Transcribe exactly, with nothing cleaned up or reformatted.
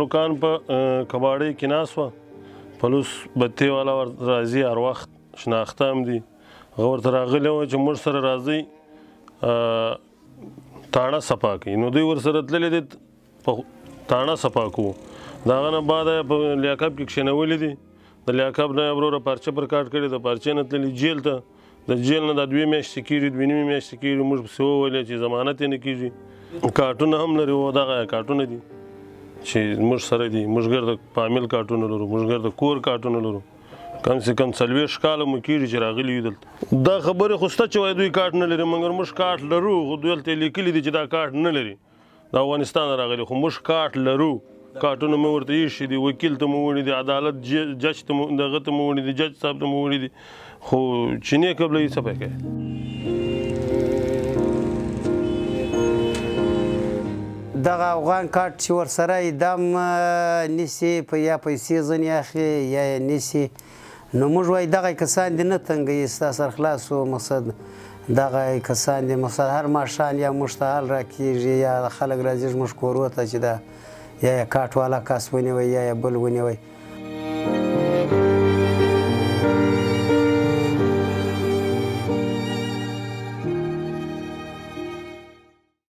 دوکان په کباړۍ کې ناست وه پلوس بتۍ والا راځي هر وخت شناخته هم دي هغه ورته راغلی وه چې موږ سره راځئ تاڼه صفا کوي نو دوی ورسره تللي دي په تاڼه صفا کوو د هغه نه بعد یې په لیاقب کې کښېنولي دي د لیاقب نه یې وروره پارچه پر کاټ کړې د پارچې نه تللي جیل ته د جیل نه دا دوې میاشتې کېږي دوې نیمې میاشتې کېږي موږ پسې وویلې چې ضمانت یې نه کېږي کارټونه هم لري و دغه کارټونه دي چې موږ سره دي موږ ګرده فامیل کارټونه لرو موږ ګرده کور کارټونه لرو کم سے کم څلوېښت کاله مو کېږي چې راغلي یو دلته دا خبرې خو شته چې وایي دوی کارټ نه لري مګر موږ کارټ لرو خو دوی هلته یې لیکلي دي چې دا کارټ نه لري د افغانستان راغلي خو موږ کارټ لرو کارټونه مې ورته ایښي دي وکیل ته مو وړي دي عدالت جج ته مو دغه ته مو وړي دي جج صاحب ته مو وړي دي خو چینې قبله یې څه پی کوي دغه افغان کارت چې ورسره یې دم نیسي په یا پیسې ځنې اخلي یا یې نیسي نو موږ وایي دغه کسان دي نه تنګوي ستا سرخلاص و مقصد دغه کسان دي مقصد هر ماښام یا موږ ته حال راکېږي یا خلک راځي زموږ کورو ته چې دا یا یې کارت والا کس ونیوی یا یې بل ونیوی